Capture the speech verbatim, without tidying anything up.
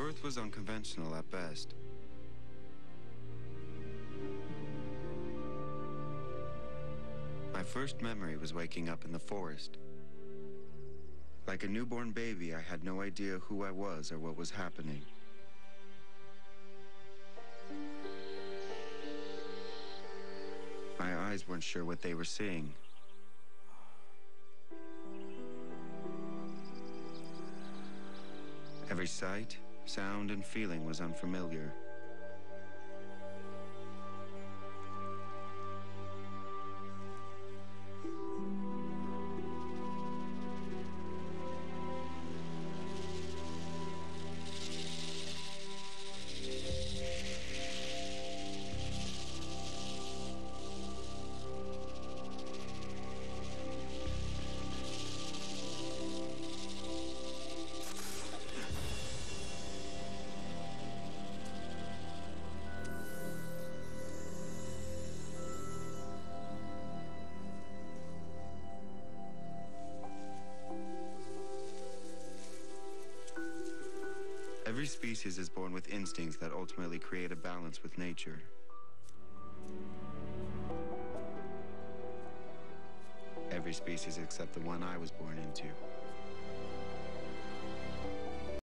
birth was unconventional at best. My first memory was waking up in the forest. Like a newborn baby, I had no idea who I was or what was happening. My eyes weren't sure what they were seeing. Every sight, sound, and feeling was unfamiliar. Every species is born with instincts that ultimately create a balance with nature. Every species except the one I was born into.